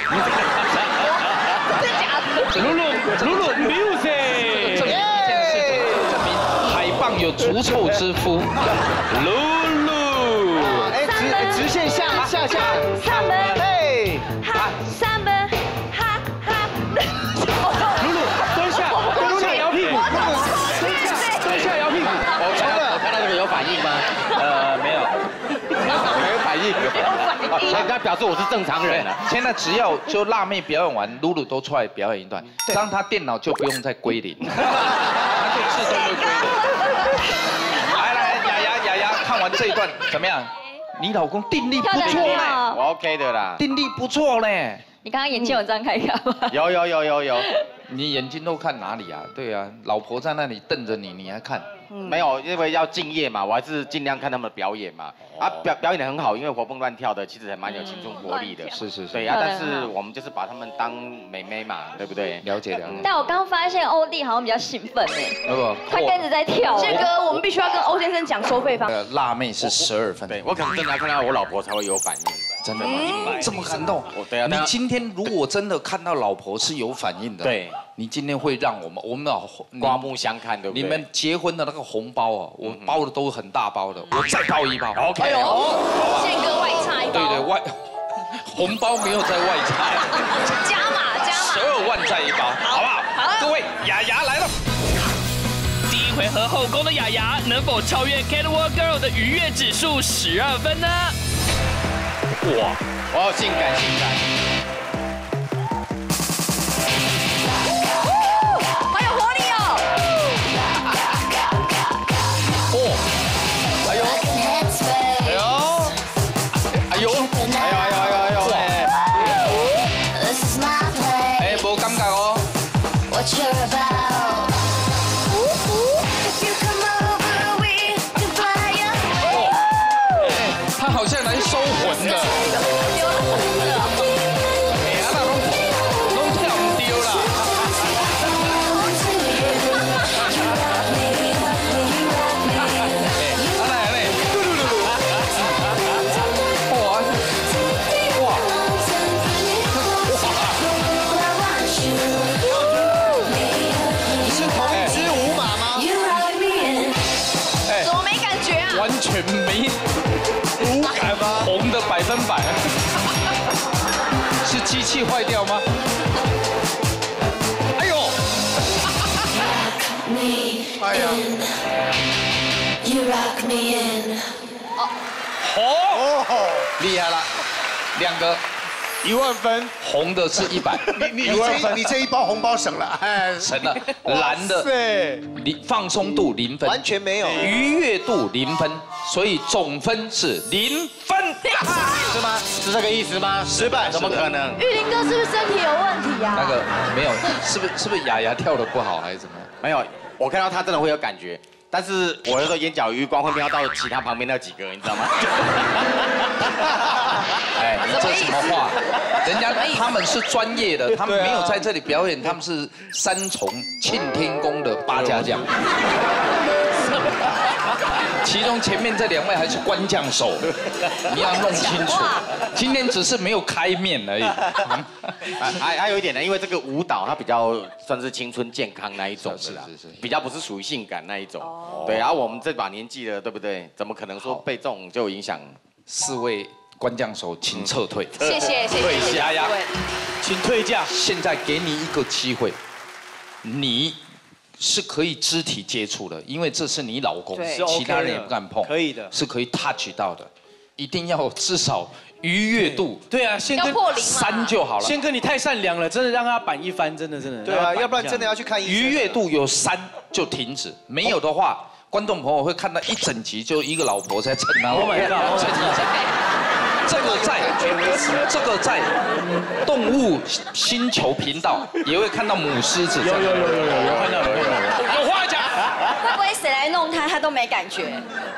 I: 真假的？
J: 露露 music， 证明一件事情，证明海棒有除臭之夫。露露，
K: 哎，直线下
I: 上门，
K: 哎，
I: 上门，哈。
R: 露露蹲下摇屁股，蹲下摇屁股。
C: 我看到这个有反应吗？
O: 没有。
C: 没有反应。人家表示我是正常人了。
J: 现在只要就辣妹表演完，露露都出来表演一段，这样她电脑就不用再归零，她就自动会归零。来，雅雅，看完这一段怎么样？你老公定力不错嘞，
C: 我 OK 的啦，
J: 定力不错嘞。
L: 你刚刚眼睛有张开看吗？
C: 有。
J: 你眼睛都看哪里啊？对啊，老婆在那里瞪着你，你还看？
C: 没有，因为要敬业嘛，我还是尽量看他们的表演嘛。表演得很好，因为活蹦乱跳的，其实还蛮有青春活力的。
J: 是。
C: 对啊，但是我们就是把他们当妹妹嘛，对不对？
J: 了解。
L: 但我刚发现欧弟好像比较兴奋哎，他跟着在跳。
I: 宪哥，我们必须要跟欧先生讲收费方。
J: 辣妹是12分，
C: 对我可能真的要看到我老婆才会有反应。
J: 真的吗？这么感动？对啊。你今天如果真的看到老婆是有反应的，对，你今天会让我们
C: 刮目相看，对不对？
J: 你们结婚的那个红包啊，我包的都很大包的，我再包一包。
C: OK。
I: 宪哥外插一包。
J: 对，红包没有在外插，
I: 加码
J: ，12万再一包，好不好？
I: 好。
J: 各位，雅雅来了。
Q: 第一回合后宫的雅雅能否超越 Catwalk Girl 的愉悦指数12分呢？
C: 哇，哦，性感。
I: 好有活力哦！
J: 无感觉哦。他好像来收魂的。 全没无感吗？红的100%，是机器坏掉吗？哎呦！
N: 哎呀！
J: 红，厉害了，2个
K: 1万分，
J: 红的是100，
K: 你这一包红包省了，哎，
J: 省了。蓝的放松度0分，
K: 完全没有，
J: 愉悦度0分，所以总分是0分，
C: 是吗？是这个意思吗？失败，怎么可能？
E: 玉林哥是不是身体有问题啊？
J: 那个没有，是不是雅雅跳得不好还是怎么样？
C: 没有，我看到他真的会有感觉。但是我有时候眼角余光会瞄到其他旁边那几个，你知道吗？
J: 哎，你这什么话？人家他们是专业的，他们没有在这里表演，他们是3重庆天宫的8家将。其中前面这2位还是官将手，你要弄清楚。今天只是没有开面而已。
C: 还有一点呢，因为这个舞蹈它比较算是青春健康那一种的啦，
J: 是，
C: 比较不是属于性感那一种。对，然后我们这把年纪了，对不对？怎么可能说被这种就影响
J: ？4位官将手，请撤退。
L: 谢谢。
J: 雅雅，
R: 请退驾。
J: 现在给你一个机会，你是可以肢体接触的，因为这是你老公，其他人也不敢碰。
R: 可以的，
J: 是可以 touch 到的，一定要至少愉悦度。
R: 对啊，宪哥
J: 3就好了。
R: 宪哥你太善良了，真的让他板一番，真的。
K: 对啊，要不然真的要去看医生。
J: 愉悦度有3就停止，没有的话，观众朋友会看到一整集就一个老婆在蹭他。
R: Oh my god！
J: 这个在动物星球频道也会看到母狮子。有
R: 看到。有话讲。
L: 会不会谁来弄他，他都没感觉？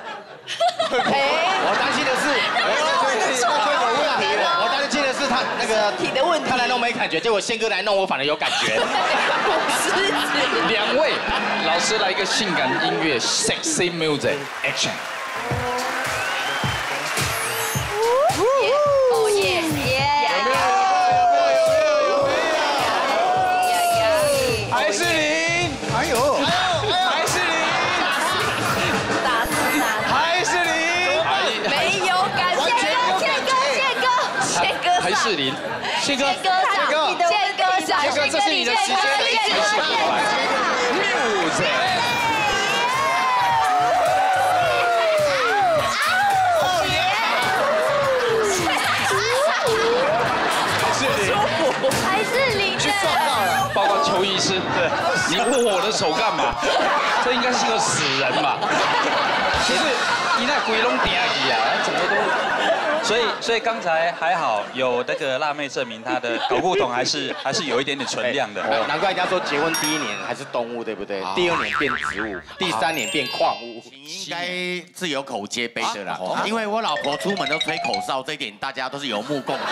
C: 我担心的是，我担心的是他那个
L: 体的问题，
C: 他来弄没感觉，结果宪哥来弄我反而有感觉。
J: 2位老师来一个性感音乐 ，sexy music action。
R: 还是零，还是零，还是零，
L: 没有感觉，宪哥，
J: 还是零，
R: 宪哥
L: 上，
K: 这是你的时间的一结束。
E: 还是零，
K: 去撞到了。
J: 报告邱医师，你握我的手干嘛？这应该是个死人吧？其实你那鬼拢顶起啊，怎么都……
O: 所以刚才还好有那个辣妹证明她的睾固酮还是有一点点存量的。
C: 难怪人家说结婚第1年还是动物，对不对？第2年变植物，第3年变矿物。应该是有口皆碑的啦，因为我老婆出门都吹口哨，这一点大家都是有目共睹。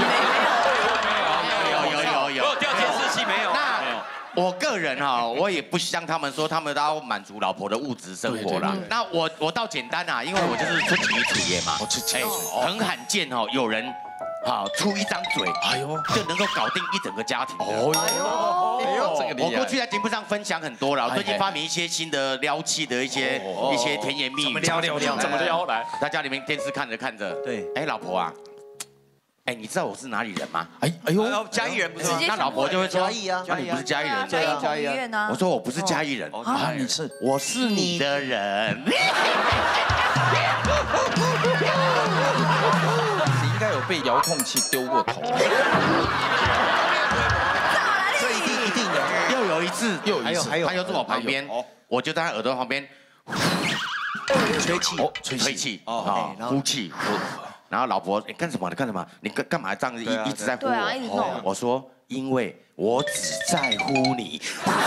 C: 有
R: 调监视器没有？
C: 我个人哈，我也不像他们说，他们都要满足老婆的物质生活啦。那我倒简单啊，因为我就是出奇于职业嘛，很罕见哦，有人出一张嘴，就能够搞定一整个家庭的。我过去在节目上分享很多了，我最近发明一些新的撩气的一些甜言蜜语。
R: 怎么撩？来，
C: 在家里面电视看着，对，老婆啊。你知道我是哪里人吗？
K: 嘉义人不是？
C: 那老婆就会说，
K: 嘉义啊，
C: 那你不是嘉义人？
K: 对啊，嘉义啊。
C: 我说我不是嘉义人啊，我是你的人。你
J: 应该有被遥控器丢过头。
K: 这一定有。
C: 又有一次，他又坐我旁边，我就在他耳朵旁边吹气，呼气。然后老婆，你干什么？你干嘛这样子一直在呼我？我说，因为我只在乎你。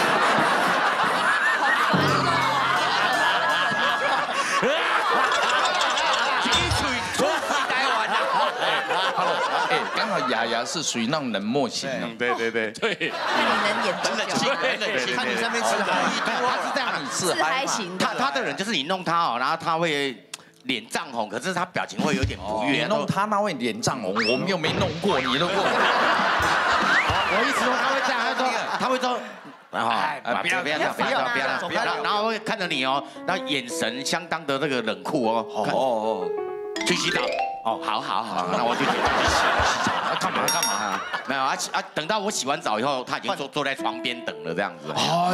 J: 刚好雅雅是属于那种冷漠型的。
C: 对。
L: 你能演
K: 很冷静，看你上面吃的
C: 他是这样，
J: 你是
L: 还行。
C: 他的人就是你弄他然后他会脸涨红，可是他表情会有点不悦。
J: 你弄他那会脸涨红，我们又没弄过，你弄过。
C: 我一直说他会这样，他会说。然后不要，然后会看着你哦，那眼神相当的这个冷酷哦。去洗澡。哦，好，那我就去洗澡。干嘛？没有啊，等到我洗完澡以后，他已经坐在床边等了这样子。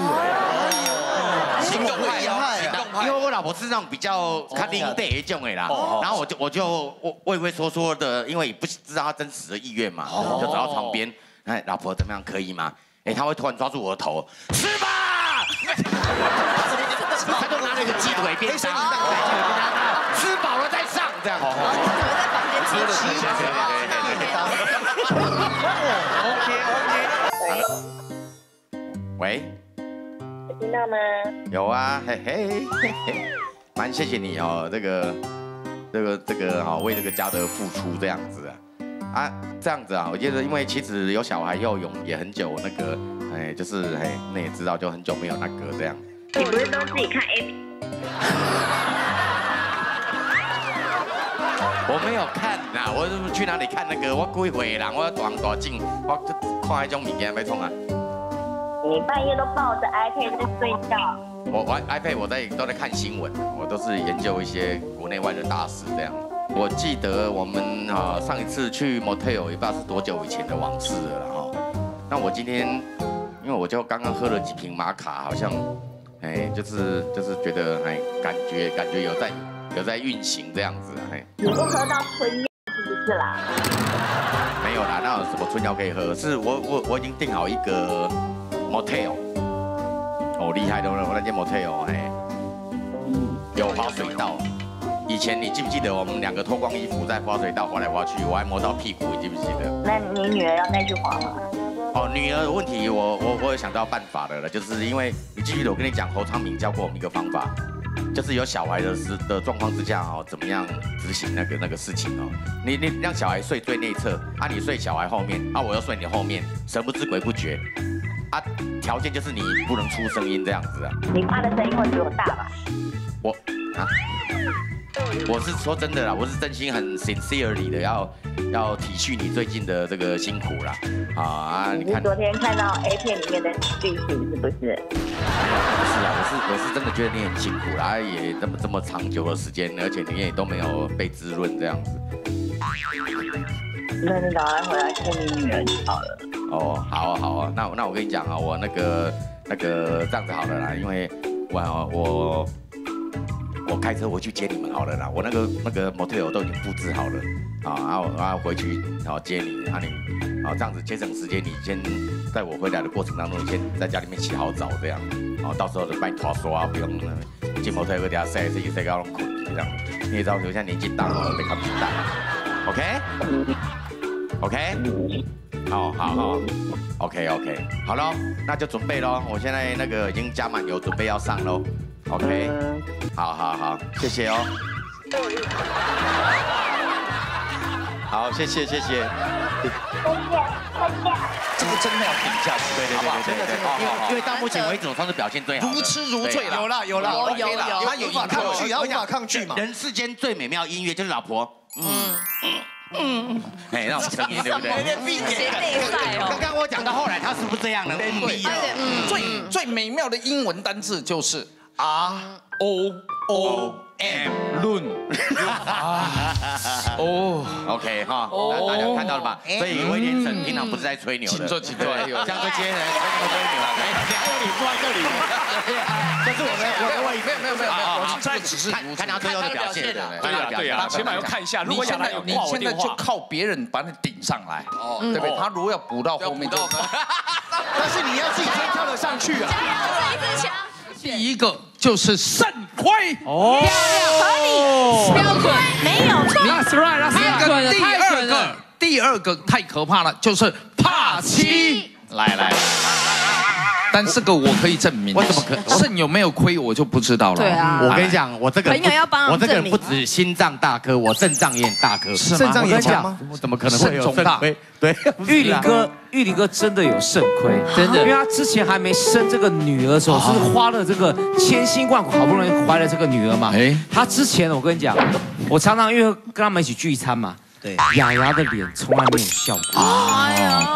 C: 行动派，因为我老婆是那种比较她领得那种的啦，然后我就畏畏缩缩的，因为也不知道她真实的意愿嘛，就走到床边，哎，老婆怎么样，可以吗？哎，他会突然抓住我的头，吃吧，他就拿了一个鸡腿便当，吃饱了再上这样。你们在房间吃的鸡腿便当。OK。喂。
S: 听到吗？
C: 有啊，嘿嘿，蛮谢谢你哦，这个哈，为这个家的付出这样子啊，这样子啊，我觉得因为其实有小孩要泳也很久，那个哎，就是哎，那也知道就很久没有那个这样。
S: 你不是都自己看 A？
C: 我没有看呐，我去哪里看那个？我几岁人，我大镜，我看那种物件要创啊。
S: 你半夜都抱着 iPad 在睡觉。
C: 我玩 iPad， 我都在看新闻，我都是研究一些国内外的大事这样。我记得我们上一次去 motel 也不知道是多久以前的往事了哈。那我今天，因为我就刚刚喝了几瓶玛卡，好像哎就是觉得哎感觉有在运行这样子哎。
S: 你不喝到春药是不是啦？
C: 没有啦，那有什么春药可以喝？是我已经订好一个 motel。哦，厉害的，我那间 motel 哎，有滑水道。以前你记不记得我们两个脱光衣服在滑水道滑来滑去，我还摸到屁股，你记不记得？
S: 那你女儿要带去滑吗？
C: 哦，女儿的问题我有想到办法的了，就是因为你记不记得我跟你讲侯昌明教过我们一个方法，就是有小孩的状况之下哦，怎么样执行那个事情哦？你让小孩睡最内侧，啊你睡小孩后面，啊我要睡你后面，神不知鬼不觉。啊，条件就是你不能出声音这样子啊。
S: 你爸的声音会比我大吧？
C: 我是说真的啦，我是真心很 sincerely 的要体恤你最近的这个辛苦啦。
S: 你看昨天看到 A 片里面的剧情是不是？不
C: 是啊，我是真的觉得你很辛苦啦，也这么长久的时间，而且你也都没有被滋润这样子。
S: 那你赶快回来看你女儿就好了。
C: 哦，好啊，那我跟你讲啊，我那个这样子好了啦，因为我开车回去接你们好了啦，我那个 motel 都已经布置好了，然后回去接你，这样子节省时间，你先在我回来的过程当中，你先在家里面洗好澡这样，到时候就帮你拖刷，不用进 motel 给大家晒到拢困这样，你也知道我现在年纪大了，得看皮带 ，OK， 好 ，OK， 好咯，那就准备咯，我现在那个已经加满油，准备要上咯。OK， 好，谢谢哦。好，谢谢。这个真的要评价，对，因为到目前为止我算是表现最好，如痴如醉了，有了，他有无法抗拒嘛。人世间最美妙音乐就是老婆，哎，那种声音对不对？刚刚我讲到后来，他是不是这样呢？
J: 最美妙的英文单字就是。ROOM 论
C: OK 哈，大家看到了吧？所以威廉森平常不是在吹牛的，
J: 请坐，
C: 像这些人吹那么吹牛，你坐在这里，这是没有，我在只是看他最后的表现，
J: 对呀，起码要看一下。如果你现在就靠别人把你顶上来，对不对？他如果要补到后面，
K: 但是你要自己先跳得上去啊！
J: 第一个就是肾亏
D: 漂亮，合理，标准，没有错。
J: That's right，第二个太可怕了，就是怕妻。来，但这个我可以证明，我怎么可肾有没有亏我就不知道了。对
C: 啊，我跟你讲，我这个
D: 朋友要帮我
C: 这个人不止心脏大颗，我肾脏也很大颗。
K: 肾脏也强吗？
C: 怎么可能会有肾亏？对，
T: 玉林哥真的有肾亏，真的，因为他之前还没生这个女儿的时候，是花了这个千辛万苦，好不容易怀了这个女儿嘛。他之前我跟你讲，我常常因为跟他们一起聚餐嘛。对，雅雅的脸从来没有笑过。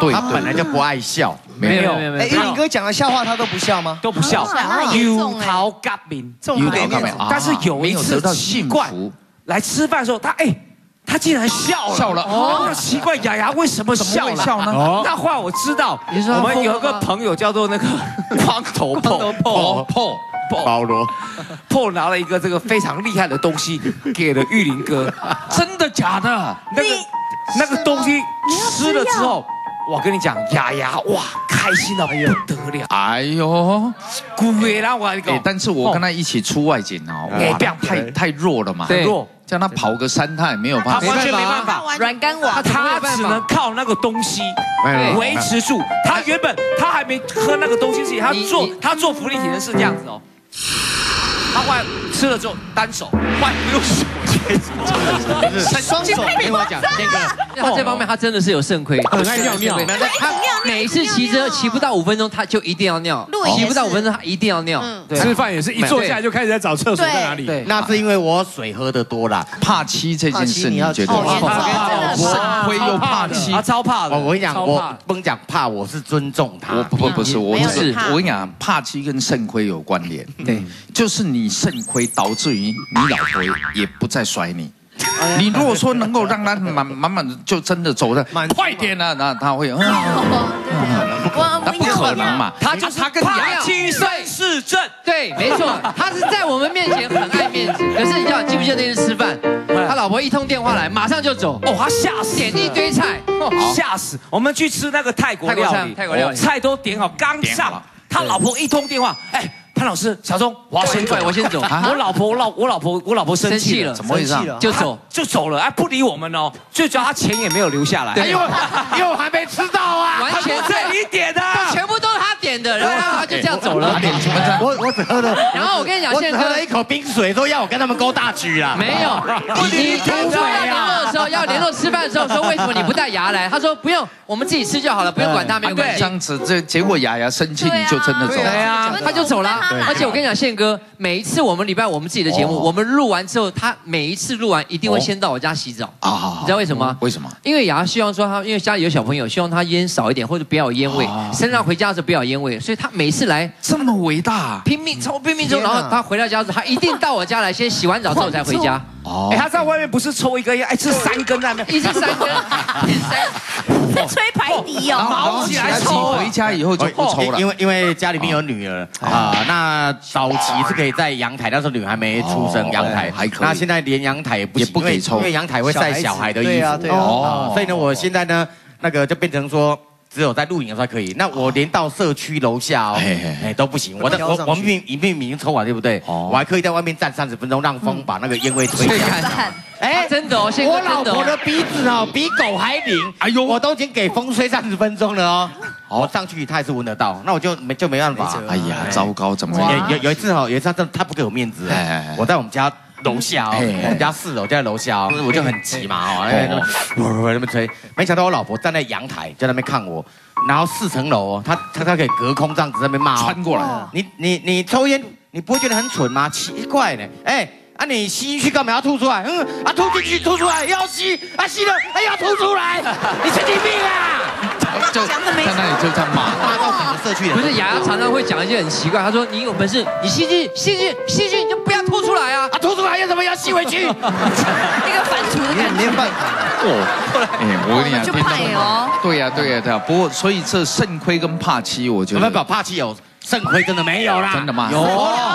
C: 对，他本来就不爱笑。
K: 没有。哎，玉林哥讲的笑话他都不笑吗？
T: 都不笑，有桃夹面，
K: 有桃夹面。
T: 但是有一次奇怪，来吃饭的时候，他竟然笑了。哦，奇怪，雅雅为什么笑呢？那后来我知道，我们有一个朋友叫做那个光头保罗，Paul 拿了一个这个非常厉害的东西给了玉林哥，
J: 真的假的？
T: 那个东西吃了之后，我跟你讲，雅雅哇，开心到不得了。
J: 哎呦，
T: 古月啦，我讲。
J: 但是我跟他一起出外景哦，哇，太弱了嘛，
T: 弱。
J: 叫他跑个3趟也没有办法，
T: 他完全没办法，
L: 软干瓦，
T: 他只能靠那个东西维持住。他原本他还没喝那个东西之前，他做浮力体能是这样子哦。他后来吃了之后单手，换不用手。
K: 双手，
A: 听我讲，健哥，他这方面他真的是有肾亏，
P: 很爱尿尿。
A: 他每一次骑车骑不到5分钟，他就一定要尿；骑不到5分钟，他一定要尿。
P: 吃饭也是一坐下来就开始在找厕所在哪里。
C: 对，那是因为我水喝得多啦。
J: 怕妻这件事，你觉得？肾亏又怕妻，
T: 他超怕的。
C: 我跟你讲，我不能讲怕，我是尊重他。
J: 不是，我跟你讲，怕妻跟肾亏有关联。对，就是你肾亏导致于你老婆也不再甩你。你如果说能够让他慢慢的就真的走的快点了，那他会，那不可能嘛？
T: 他跟雅妻生是正，
A: 对，没错，他是在我们面前很爱面子，可是你记不记得那次吃饭，他老婆一通电话来，马上就走，
T: 哦，他吓死，
A: 点一堆菜，
T: 吓死。我们去吃那个泰国料理，菜都点好，刚上，他老婆一通电话，哎。潘老师，小钟，我要先走，我先走。我老婆生气了，
A: 怎么回事？
T: 就走了，哎，不理我们哦。最主要他钱也没有留下来，
C: 因为我还没吃到啊，
A: 完全
T: 是你点的，
A: 全部都是他点的，然后他就这样走了。
C: 我只喝了，
A: 然后我跟你讲，
C: 我只喝了一口冰水，说要我跟他们勾大局啦。
A: 没有，你当初要联络的时候，要联络吃饭的时候，说为什么你不带牙来？他说不用，我们自己吃就好了，不用管他，没有关系。
J: 这样子，结果雅雅生气，你就真的走了。
A: 对啊，他就走了。而且我跟你讲，宪哥，每一次我们礼拜我们自己的节目，我们录完之后，他每一次录完一定会先到我家洗澡啊。你知道为什么吗？
J: 为什么？
A: 因为雅雅希望说因为家里有小朋友，希望他烟少一点，或者不要有烟味，身上回家的时候不要有烟味，所以他每次来
J: 这么伟大，
A: 拼命之后，然后他回到家之后，他一定到我家来，先洗完澡之后才回家。
T: 哦，他在外面不是抽一根烟，吃3根在那边，
A: 一次3根，
L: 在吹排笛哦，
T: 毛起来抽。
J: 回家以后就不抽了，
C: 因为家里面有女儿啊。那早期是可以在阳台，那时候女儿还没出生，阳台还可以。那现在连阳台也不可以抽，因为阳台会晒小孩的衣服。对啊。所以呢，我现在呢，那个就变成说。只有在录影的时候可以，那我连到社区楼下都不行。我们影片已经抽完，对不对？我还可以在外面站30分钟，让风把那个烟味吹开。
A: 哎，真的哦，
C: 我老婆的鼻子哦比狗还灵。哎呦，我都已经给风吹30分钟了哦。我上去他也是闻得到，那我就没办法。
J: 哎呀，糟糕，怎么
C: 有一次他不给我面子，我在我们家。楼下哦，我们家4楼就在楼下哦，我就很急嘛哦，那边吹，没想到我老婆站在阳台在那边看我，然后4层楼哦，她可以隔空这样子在那边骂
J: 穿过来，
C: 你抽烟你不会觉得很蠢吗？奇怪呢，哎。啊，你吸进去干嘛要吐出来？吐进去吐出来要吸，吸了要吐出来，你神经病啊！
J: 就在那里就这样骂
C: 到整个社区人。
A: 不是雅雅常常会讲一些很奇怪，她说你有本事你吸进去你就不要吐出来啊！
C: 吐出来要怎么要吸回去？
L: 那个反刍的感觉。
K: 没办法。
J: 我跟你讲，
L: 就怕哦。
J: 对呀。不过所以这肾亏跟怕妻，我觉得
C: 不怕妻有，肾亏真的没有啦。
J: 真的吗？
C: 有。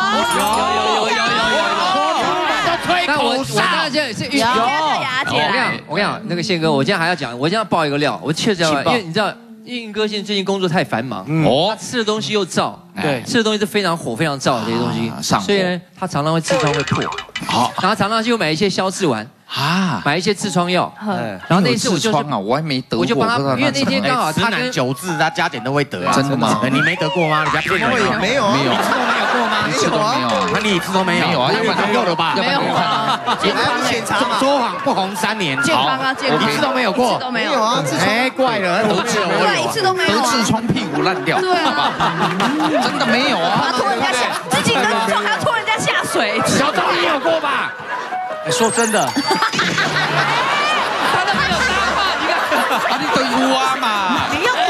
A: 那我当然现在是有。我跟你讲，那个宪哥，我今天还要讲，我今天要爆一个料，我确实要，因为你知道，运哥现在最近工作太繁忙，他吃的东西又燥，对，吃的东西是非常火、非常燥的这些东西，所以呢，他常常会痔疮会破，好，然后常常就买一些消痔丸。买一些痔疮药，然后那一次
J: 我还没得过，
A: 我就帮他，因为那天刚好他
C: 跟9痔，他加减都会得啊，
J: 真的吗？
C: 你没得过吗？你家骗人？
K: 没有，
C: 一次都没有过吗？
J: 一次都没有，
C: 那你一次都没有？
J: 没有啊，要不然
C: 有了吧？
L: 没有啊，
K: 健康检查嘛，
C: 说谎不红3年，
L: 健康啊，健康，
C: 一次都没有过，
L: 都没有
K: 啊，
C: 哎，怪了，
L: 对，一次都没有，
J: 得痔疮屁股烂掉，
L: 对啊，
J: 真的没有啊，
L: 他拖人家下，自己跟你说他拖人家下水，
C: 小周你有过吧？
T: 说真的。
A: 他都没有搭话，你看，
J: 你对乌啊嘛？
L: 你用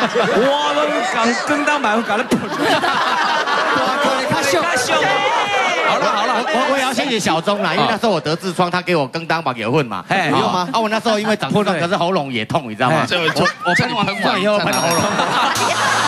T: 我们讲跟当买，搞得不。
C: 他秀。好了，我也要谢谢小钟啦，因为那时候我得痔疮，他给我跟当把油混嘛，不用吗？啊，我那时候因为长痔疮，可是喉咙也痛，你知道吗？我喷完以后喷喉咙。